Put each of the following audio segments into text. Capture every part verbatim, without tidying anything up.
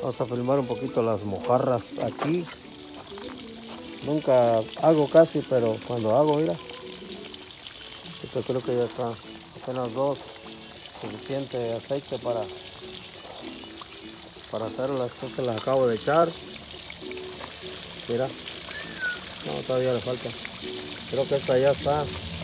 Vamos a filmar un poquito las mojarras aquí. Nunca hago casi, pero cuando hago, mira. Yo creo que ya está. Apenas dos. Suficiente aceite para, para hacerlas. Creo que las acabo de echar. Mira. No, todavía le falta. Creo que esta ya está.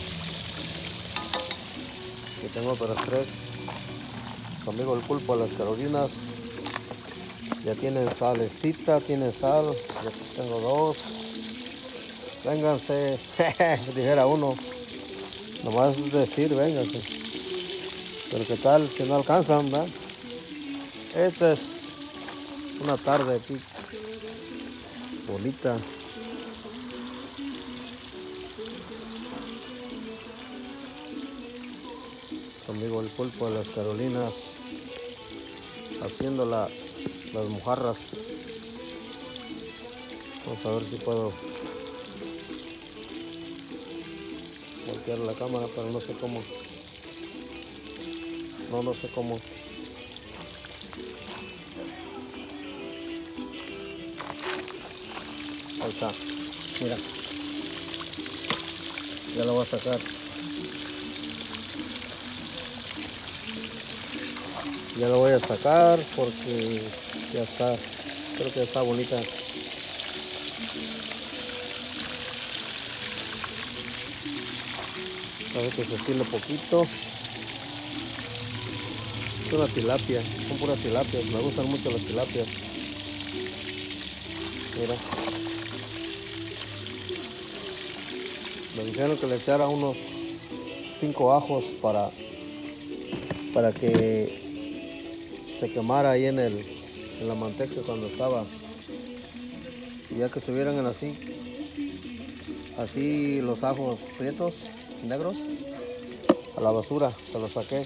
Aquí tengo otras tres. Conmigo el pulpo de las Carolinas. Ya tienen salecita, tienen sal. Ya tengo dos. Vénganse, dijera uno. Nomás es decir, vénganse. Pero qué tal si no alcanzan, ¿verdad? Esta es una tarde aquí bonita. Conmigo el pulpo de las Carolinas. Haciendo la, las mojarras. Vamos a ver si puedo voltear la cámara, pero no sé cómo. No, no sé cómo. Ahí está. Mira. Ya lo voy a sacar. Ya lo voy a sacar porque ya está. Creo que está bonita. A ver que se estile poquito. Es una tilapia, son puras tilapias, me gustan mucho las tilapias. Mira. Me dijeron que le echara unos cinco ajos para, para que se quemara ahí en, el, en la manteca cuando estaba. Y ya que estuvieran así, así los ajos prietos, negros, a la basura, se los saqué.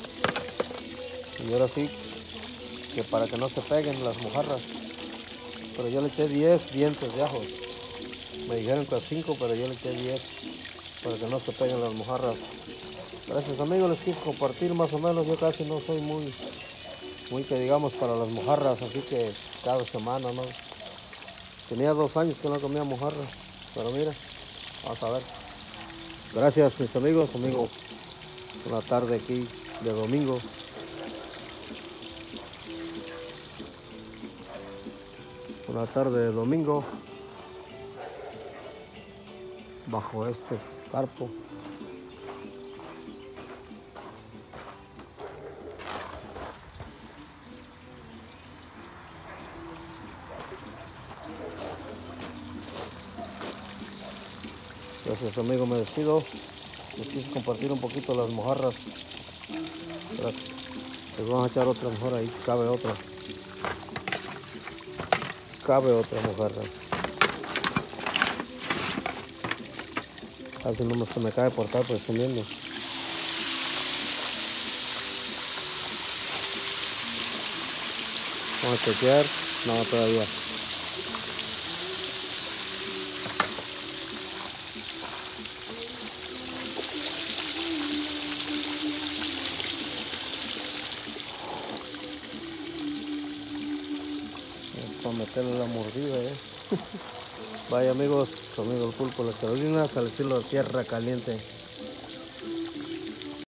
Y ahora sí, que para que no se peguen las mojarras. Pero yo le eché diez dientes de ajos. Me dijeron que cinco, pero yo le eché diez para que no se peguen las mojarras. Gracias amigos, les quise compartir más o menos. Yo casi no soy muy, muy que digamos para las mojarras, así que cada semana, ¿no? Tenía dos años que no comía mojarras, pero mira, vamos a ver. Gracias mis amigos, amigos. Una tarde aquí de domingo. Una tarde de domingo bajo este carpo. Gracias amigos, me despido. Les quise compartir un poquito las mojarras. Les vamos a echar otra mojarra ahí, cabe otra. Cabe otra mojarra. Casi no se me cae por estar presumiendo. Vamos a chequear. No, todavía. Para meterle la mordida, ¿eh? Vaya amigos, su amigo el pulpo de las Carolinas, al estilo de tierra caliente.